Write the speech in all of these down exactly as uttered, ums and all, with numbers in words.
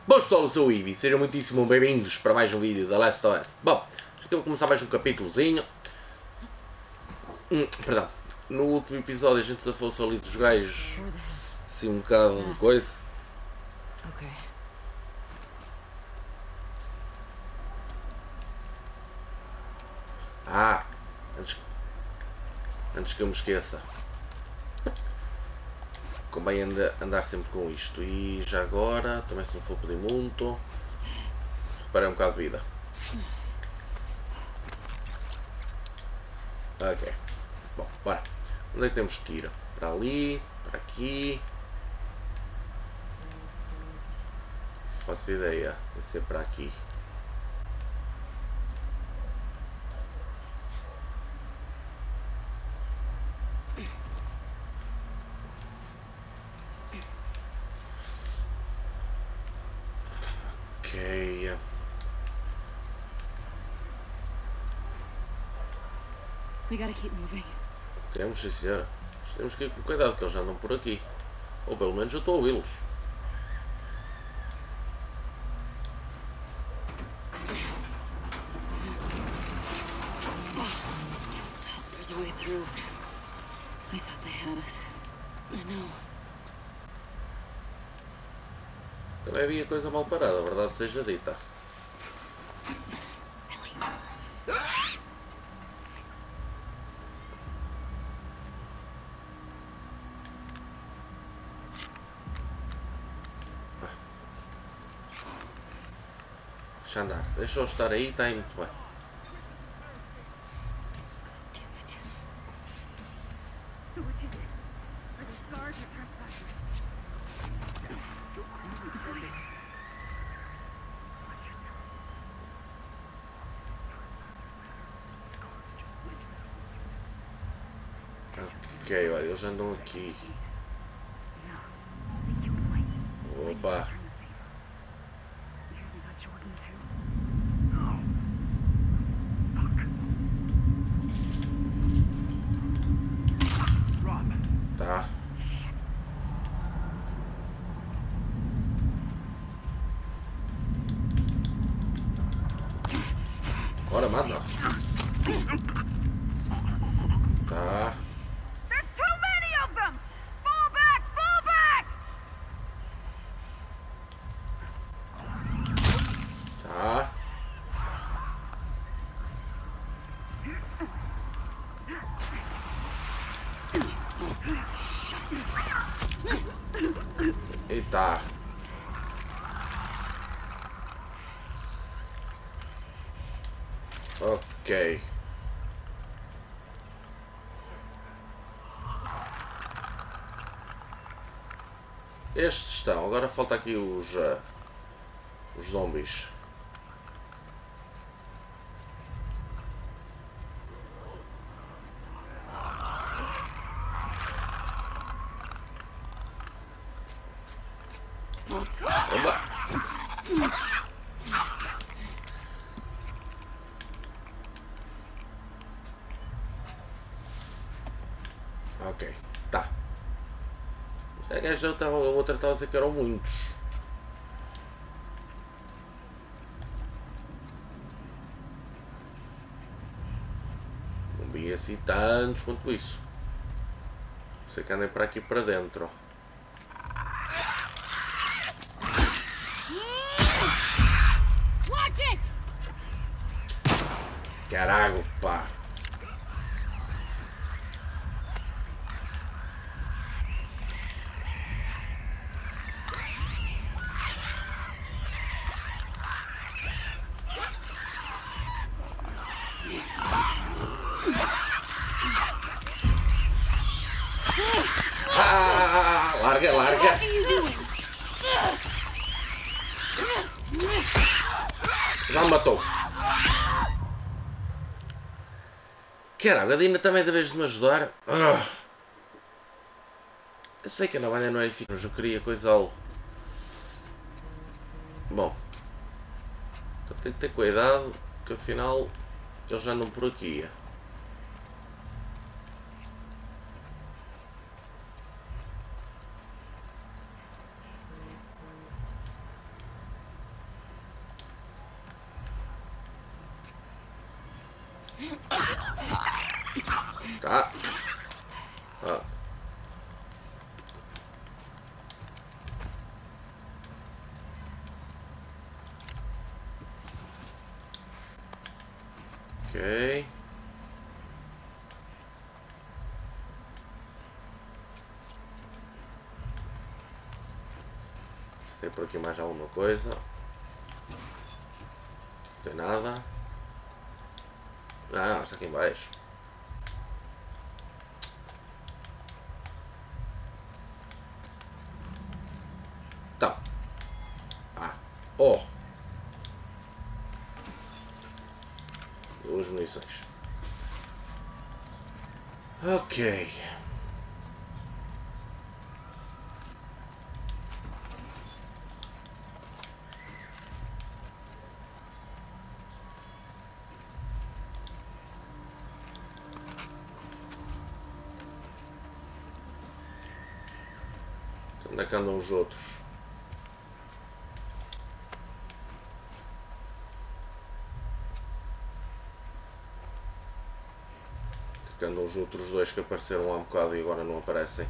Boas pessoal, eu sou o Ibi, sejam muitíssimo bem-vindos para mais um vídeo da Last of Us. Bom, acho que eu vou começar mais um capítulozinho. Hum, perdão, no último episódio a gente safou-se ali dos gajos, assim um bocado de coisa. Ok. Ah, antes, antes que eu me esqueça, convém anda, andar sempre com isto. E já agora, também se não for pedir muito, reparei um bocado de vida. Ok, bom, bora. Onde é que temos que ir? Para ali, para aqui. Não faço ideia, vai ser para aqui. Ok. We gotta keep moving. Temos, sim senhora. Temos que ir com cuidado que eles andam por aqui. Ou pelo menos eu estou a ouvi-los. There's a way through. I thought they had us. I know. Também havia coisa mal parada, a verdade seja dita. Deixa andar. Deixa-o estar aí, está aí muito bem. Ok, olha, eles andam aqui. Opa! Tá. Bora, mata. Tá. There's too many of them! Fall back! Fall back! Tá. Eita. Ok. Estes estão. Agora falta aqui os, uh, os zombies. Oba! Ok, tá. A gaja estava, a outra estava a dizer que eram muitos. Não vi assim tantos quanto isso. Sei que andem para aqui para dentro. Watch it! Carago, pá. Ah, larga, larga. What are you doing? Já me matou. Caraca, a Dina também deves de me ajudar. Ah. Eu sei que a navalha não é eficaz, mas eu queria coisa-lo. Bom, eu tenho que ter cuidado, que afinal eles já andam por aqui. Tá. Ah. Ok. Se tem por aqui mais alguma coisa. Não tem nada. Ah, está aqui embaixo. Tá. Ah. Oh. Duas munições. Ok. Onde é que andam os outros? Onde é que andam os outros dois que apareceram há um bocado e agora não aparecem?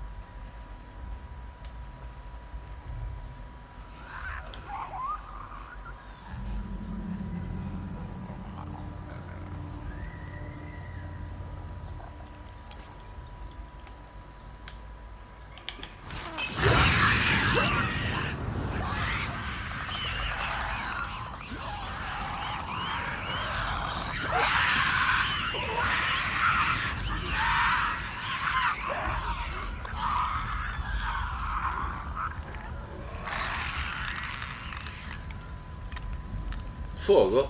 Fogo!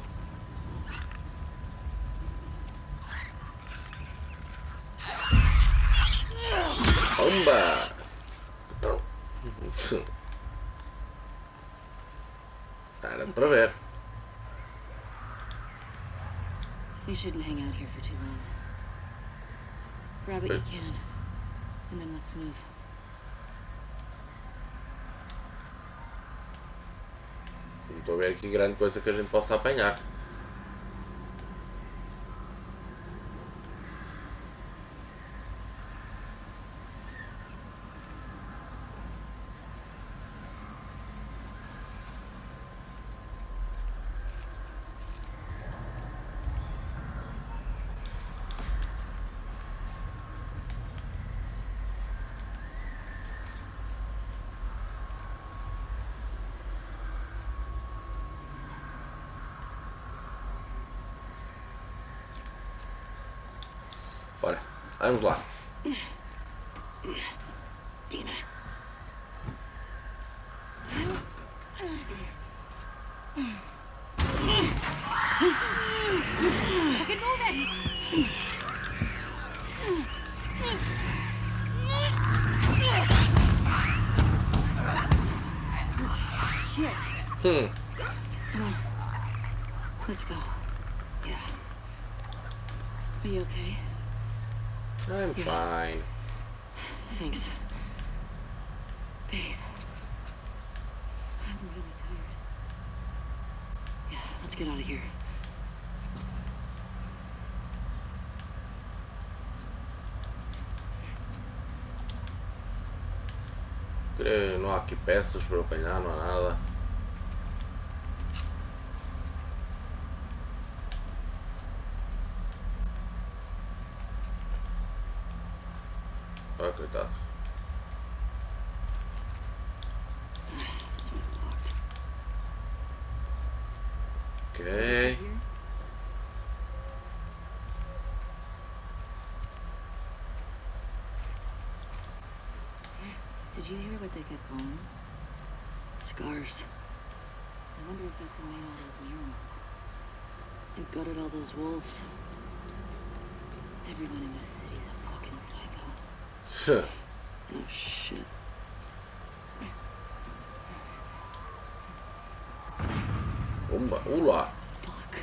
Bomba! Era para ver. We shouldn't hang out here for too long. Grab what you can, and then let's move. Não estou a ver aqui grande coisa que a gente possa apanhar. Bora, vamos lá. Dina. Fucking move it! Shit. Hmm. Come on. Let's go. Yeah. Are you okay? I'm fine. Thanks. Babe. I'm really tired. Yeah, let's get out of here. Creio, não há aqui peças para apanhar, não há nada. Ah, coitado. This one's blocked. Ok. Did you hear what they kept calling us? Scars. I wonder if that's who made all those murals. And gutted all those wolves. Everyone in this city's a fucking psycho. Oh shit. Bomba, ula. Fuck.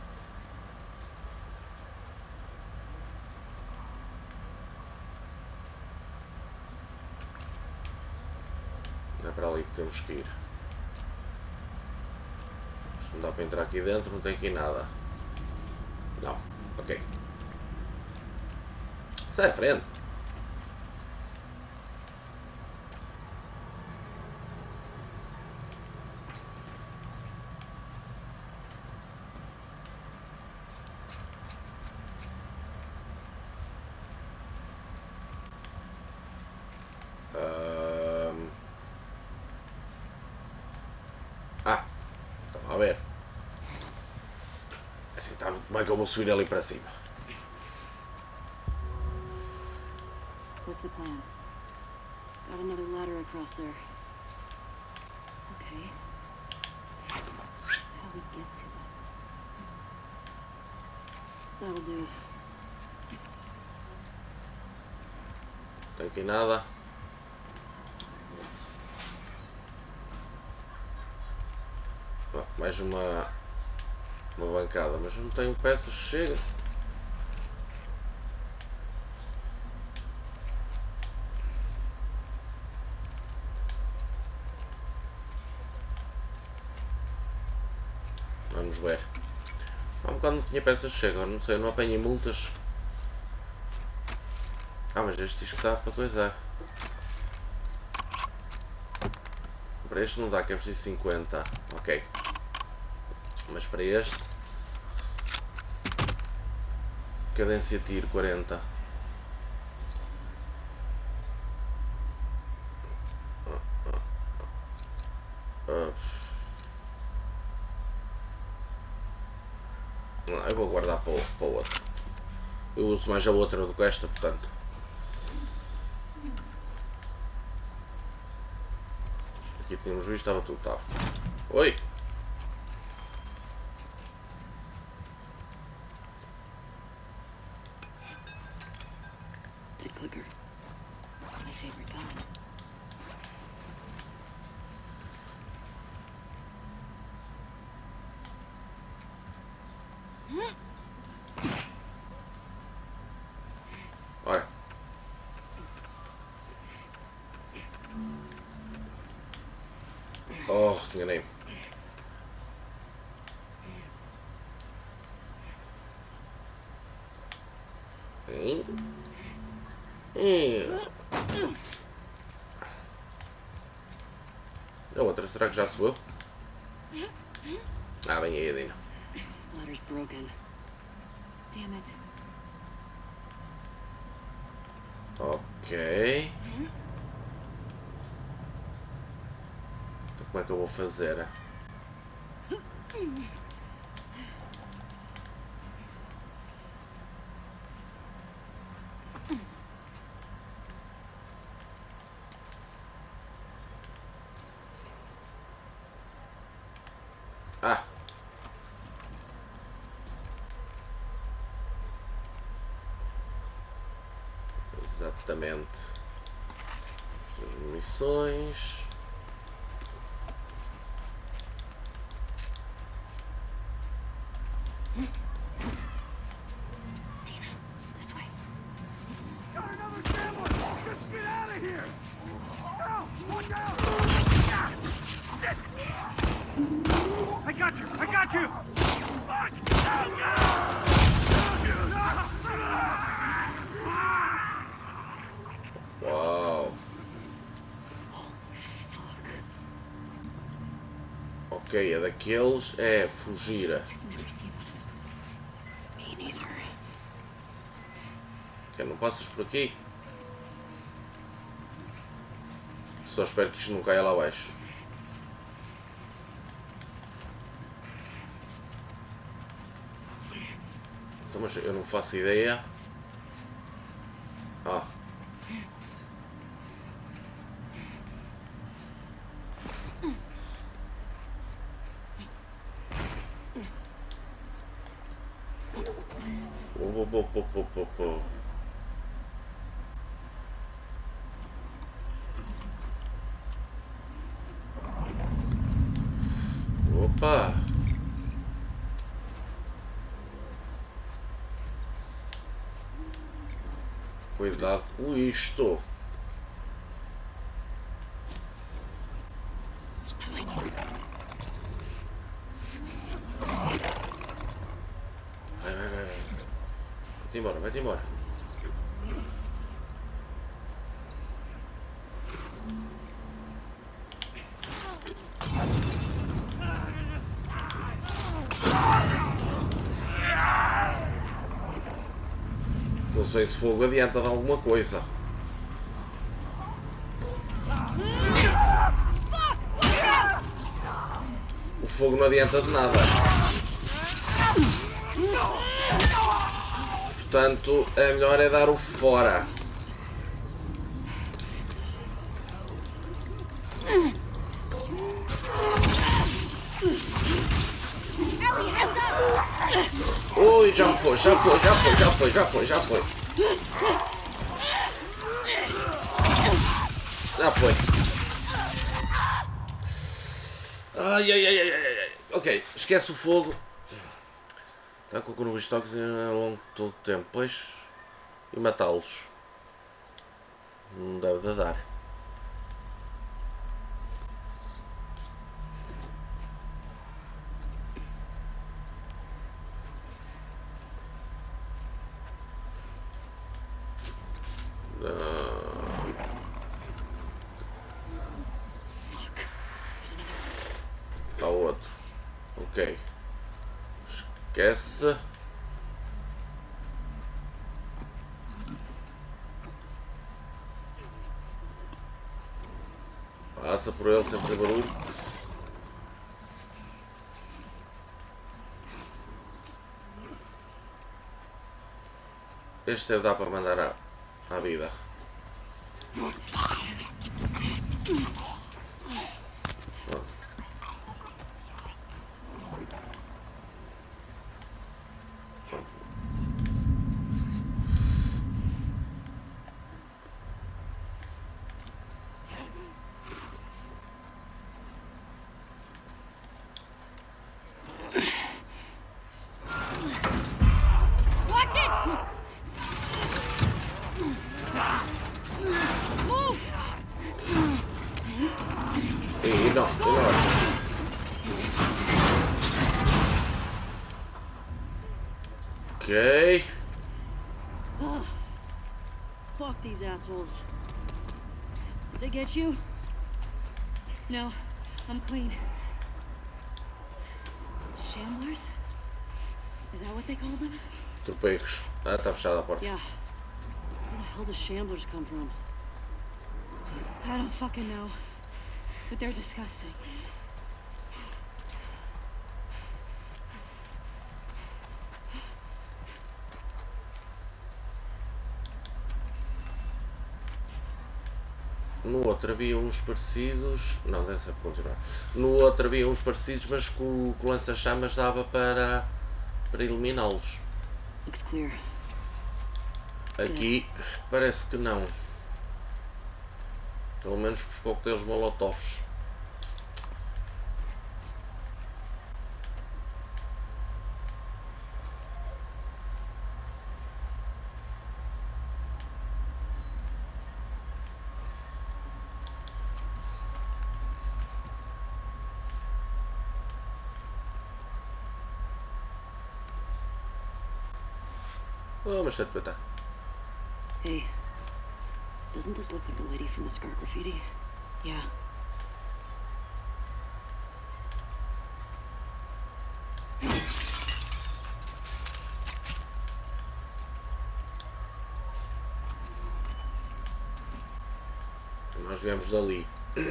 Não é para ali que temos que ir. Não dá para entrar aqui dentro, não tem aqui nada. Não. Ok. Sai à frente. Um... Ah, estava a ver. Assim, tá, como é que eu vou subir ali para cima? What's the plan? Got another ladder across there. Okay. How we get to it? That'll do. Não tem aqui nada. Ah, mais uma, uma bancada, mas não tenho peças, chega. Vamos ver. Há um bocado não tinha peças, chega, não sei, não apanhei multas. Ah, mas este disco dá para coisar. Para este não dá, que é preciso cinquenta. Ok. Mas para este... cadência tiro quarenta. Não, eu vou guardar para o, para o outro. Eu uso mais a outra do que esta, portanto. Aqui tínhamos visto, estava tudo estava. Oi! Dead clicker. My favorite gun. Ora. Oh, enganei-me. Hein? Hein? A outra, será que já subiu? Ah, vem aí, Adina. Ladder's broken. Damn it. Ok. Então como é que eu vou fazer? Ah! Exatamente. As munições. This way. Got another sandwich! Just get out of here! Ow! Watch out! I got you! I got you! Uau! Ok, é daqueles é fugir. I've never seen one of those. Me neither. Que não passas por aqui? Só espero que isto não caia lá abaixo. Então, mas eu não faço ideia. Ah. Oh, oh, oh, oh, oh, oh, oh. Opa! Cuidado com isto. Vai, vai, vai, vai. embora, vai-te embora. Não sei se fogo adianta de alguma coisa. O fogo não adianta de nada. Portanto, é melhor é dar o fora. Ui, já foi, já foi, já foi, já foi, já foi, já foi. Já foi. Ai, ai, ai, ai, ai, ai. Ok, esquece o fogo. Está com o estoques ao longo de todo o tempo. Pois, e matá-los. Não deve de dar. Está outro. Ok. Esquece. Passa por ele sem fazer barulho. Este deve dar para mandar à, à vida. E não, e não. Ok. Oh, fuck these assholes. Did they get you? No, I'm clean. Shamblers? Is that what they call them? Tropeiros. Ah, está fechada a porta. Yeah. Where the hell do shamblers come from? I don't fucking know. But they're disgusting. No outro havia uns parecidos. Não, deve ser continuar. No outro havia uns parecidos, mas que o, o lança-chamas dava para, para eliminá-los. Looks clear. Aqui parece que não. Pelo menos com os coquetéis molotovs. Oh, mas está de petar. Hey, doesn't this look like the lady from the Scar graffiti? Yeah. Nós viemos dali.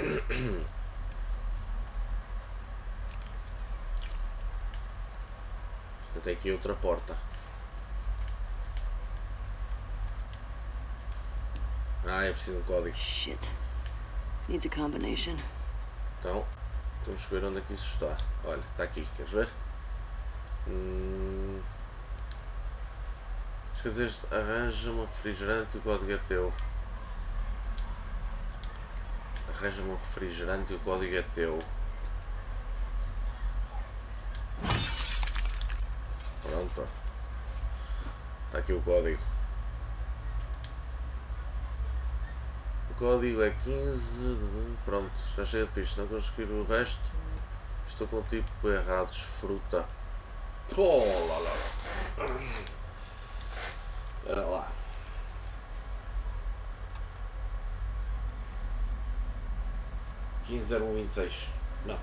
Tem aqui outra porta. Ah, é preciso um código. Shit. Needs a combination. Então, vamos ver onde é que isso está. Olha, está aqui, queres ver? Hum... Esqueces, arranja-me um refrigerante e o código é teu. Arranja-me um refrigerante e o código é teu. Pronto. Está aqui o código. O código é quinze. Pronto, já chega de pista. Não consegui o resto. Estou com o tipo errado. Fruta. Oh, lá, lá. Espera lá. quinze zero um vinte e seis. Não.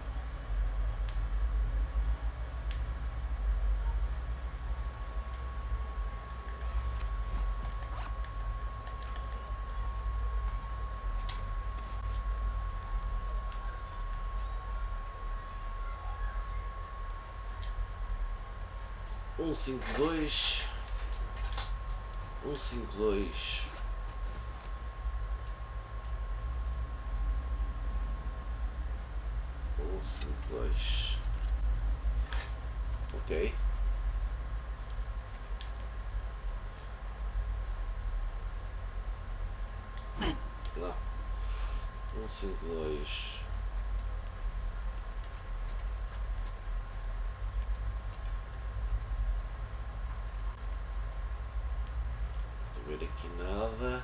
um cinco dois. um cinco dois. um cinco dois. Ok. Lá. um cinco dois. Não ver aqui nada.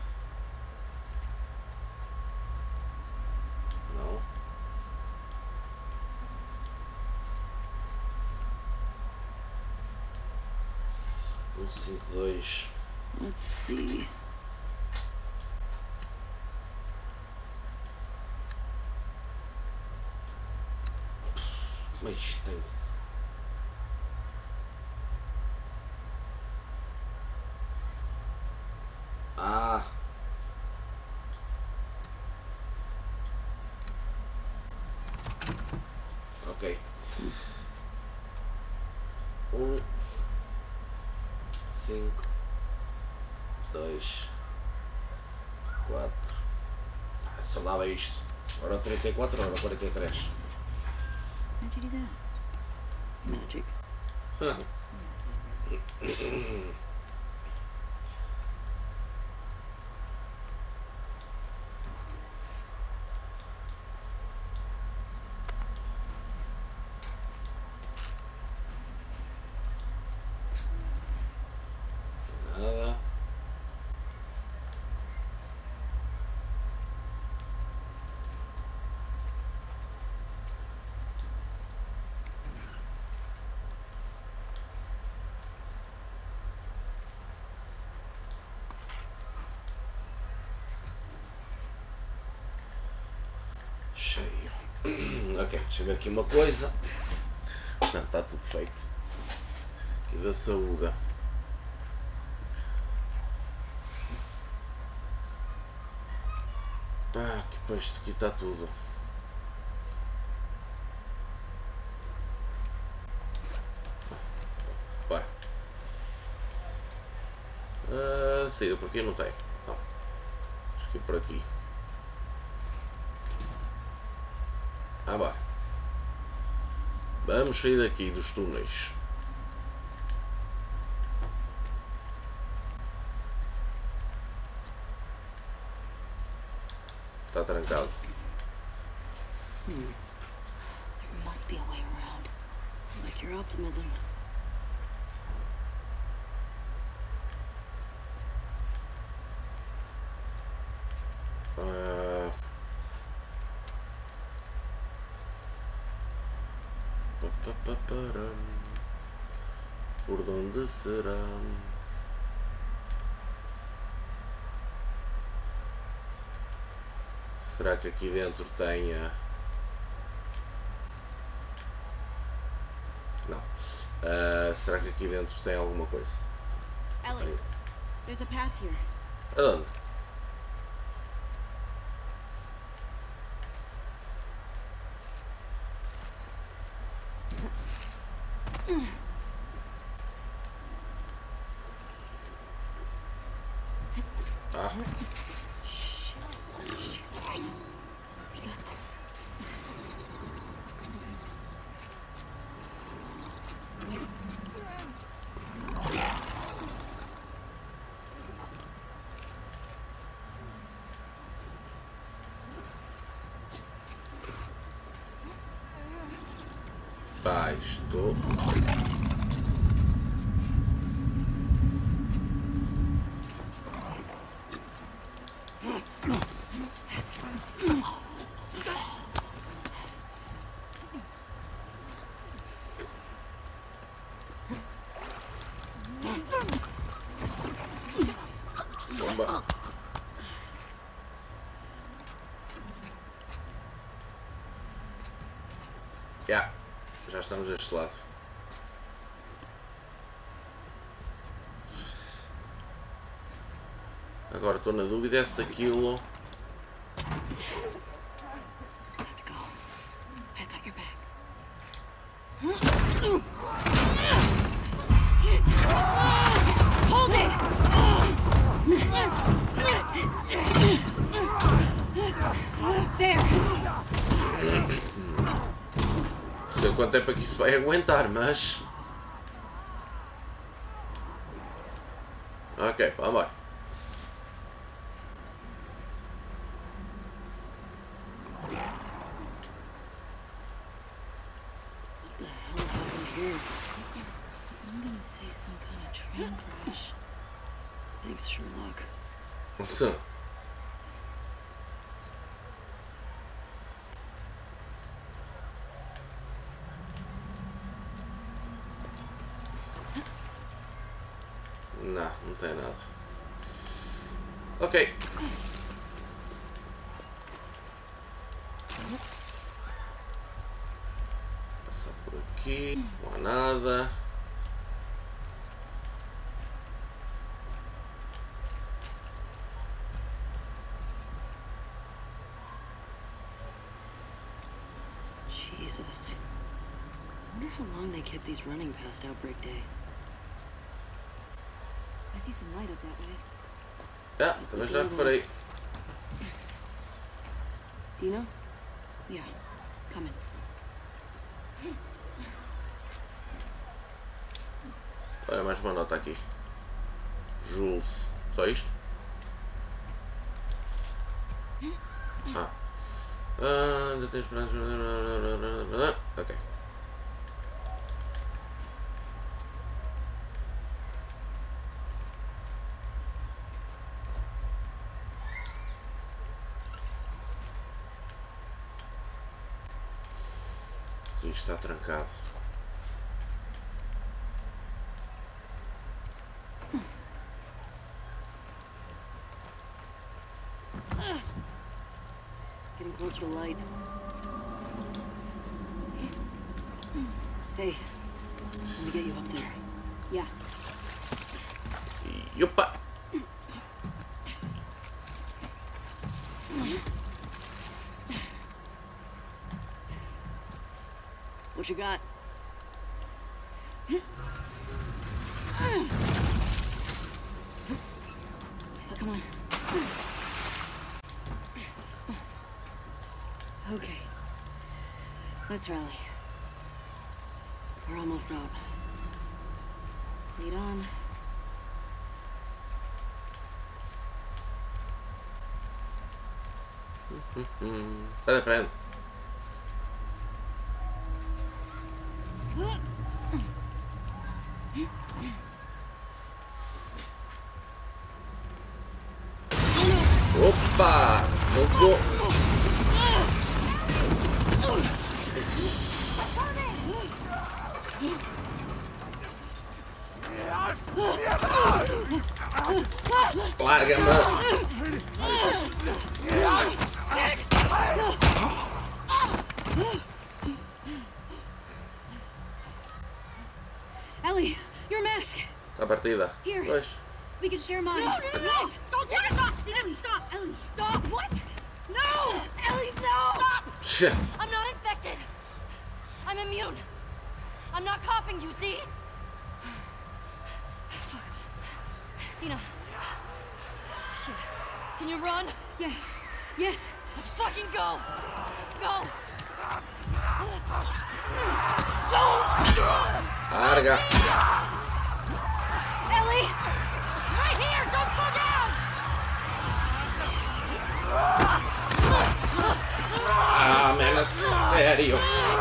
Não. um cinco dois. Let's see. Mas tem. Ah. Ok. Um, cinco, dois, quatro. Só dava isto. Ora trinta e quatro, ora quarenta e três. Yes. How'd you do that? Magic. Nada. Cheio. Ok, chega aqui uma coisa. Não, está tudo feito. Aqui da saúde. Ah, que pá, isto aqui está tudo. Bora. Ah, saída por aqui não tem. Não. Acho que é por aqui. Ah, bora. Vamos sair daqui dos túneis. Está trancado. Hmm. There must be a way around. I like your optimism. Ah. Pa, pa, pa, param. Por onde será? Será que aqui dentro tem a... Não. Ah, será que aqui dentro tem alguma coisa? Ellie, there's a path here. Aonde? Ah. Shit. Shooters. We got this. Pá, estou... Já, já estamos deste lado. Agora estou na dúvida se aquilo... Hold it! There! Não sei quanto tempo é que isso vai aguentar, mas... Ok, vamos embora. What the hell happened here? I'm gonna say some kind of train crash. Thanks, Sherlock. Não, não tem nada. Ok. Passar por aqui, não há nada. Jesus. I wonder how long they kept these running past Outbreak Day. I see some light up that way. Ah, também já reparei. Dino? Yeah, coming. Olha, mais uma nota aqui. Jules. Só isto? Ah. Ah, ainda tens esperança. Ok. Isto está trancado. Getting closer to light. Hey, let me get you up there. Yeah. E opa! What you got? Come on. Okay. Let's rally. We're almost out. Lead on. Sai da frente. Opa! Voltou! Larga-me! Ellie, your mask. Está partida. Here. Pois. We can share mine. No, no, no! Don't take it! Ellie, stop! Ellie, stop! What? No! Ellie, no! Shit. I'm not infected. I'm immune. I'm not coughing, do you see? Fuck. Dina. Shit. Can you run? Yeah. Yes. Let's fucking go. Go. Larga! Ellie! Right here! Don't slow down! Ah, man, sério!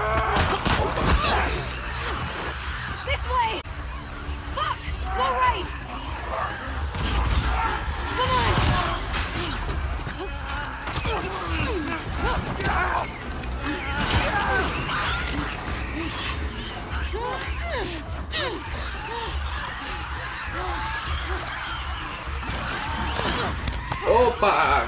This way! Fuck! Go right! Come on! Opa!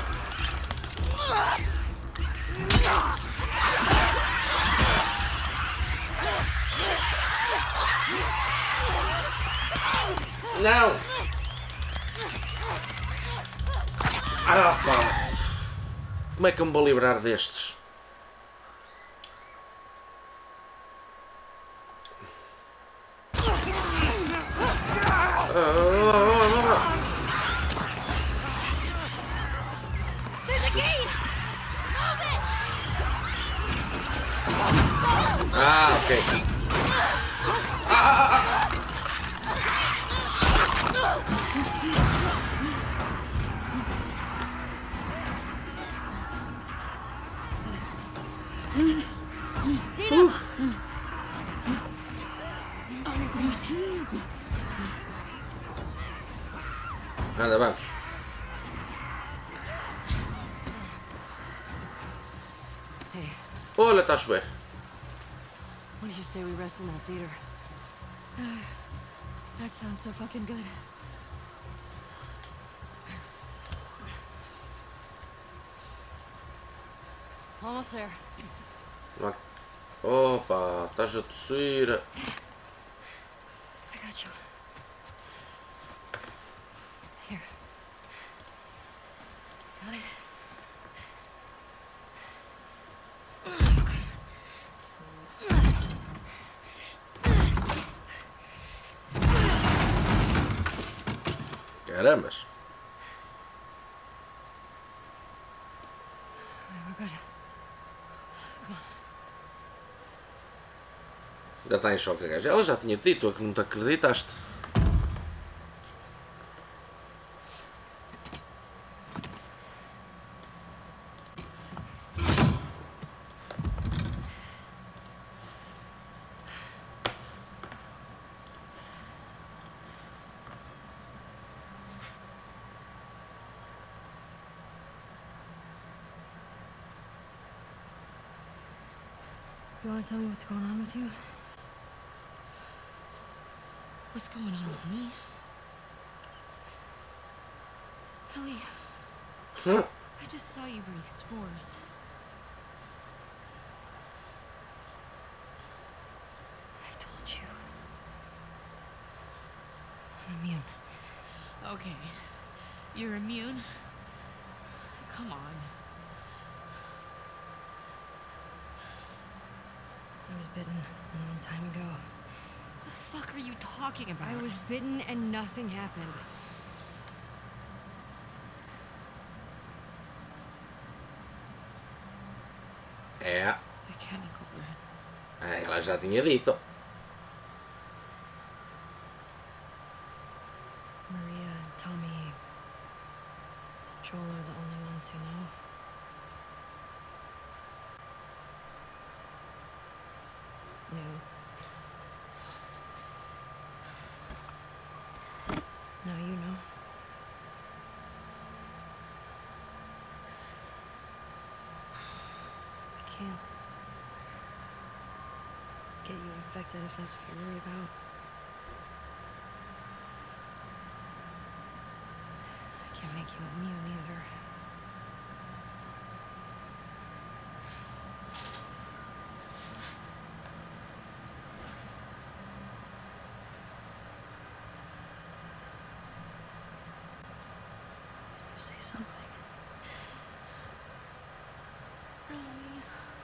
não! Ah, pá! Como é que eu me vou livrar destes? Ah, ok. Ah, ah, ah. Uh. Anda, vamos. Hey, Olha, está a chover. what did you say we rest in that theater? That sounds so fucking good. Almost there. Opa, estás a tossir. I got you. Here. Got it. Carambas. We're good. Já está em choque a gaja. Ela já tinha dito, é que não te acreditaste. You want to tell me what's going on with you? What's going on with me? Ellie, Hum. I just saw you breathe spores. I told you. I'm immune. Okay. You're immune? Come on. I was bitten a long time ago. The fuck are you talking about? I was bitten and nothing happened. É, The chemical burn. é, ela já tinha dito. Maria, Tommy, Joel are the only ones who know. Knew. Now you know. I can't get you infected if that's what you're worried about. I can't make you immune either. Say something. Ronnie.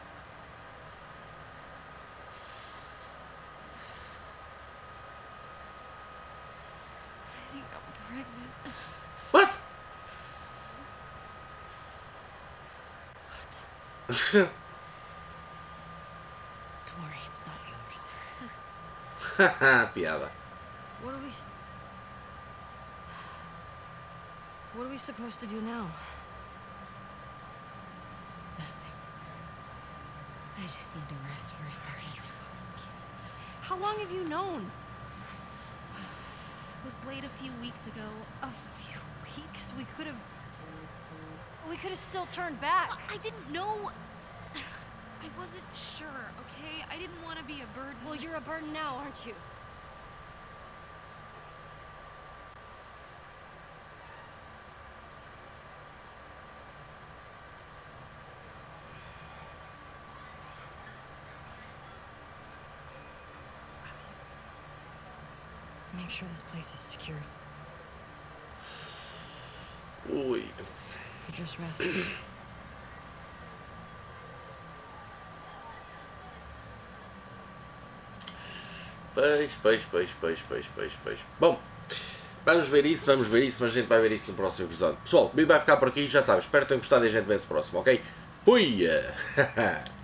I think I'm pregnant. What? What? Don't worry, it's not yours. Haha, piada. What are we... s- What are we supposed to do now? Nothing. I just need to rest for a second. Are you fucking kidding? How long have you known? It was late a few weeks ago. A few weeks? We could have... We could have still turned back. I didn't know. I wasn't sure, okay? I didn't want to be a burden. Well, you're a burden now, aren't you? Make sure this place is secured. Ui. You just rest. Pois, pois, pois, pois, pois, pois, pois. Bom, vamos ver isso, vamos ver isso, mas a gente vai ver isso no próximo episódio. Pessoal, o vídeo vai ficar por aqui, já sabes, espero que tenham gostado e a gente vê-se próximo, ok? Fui!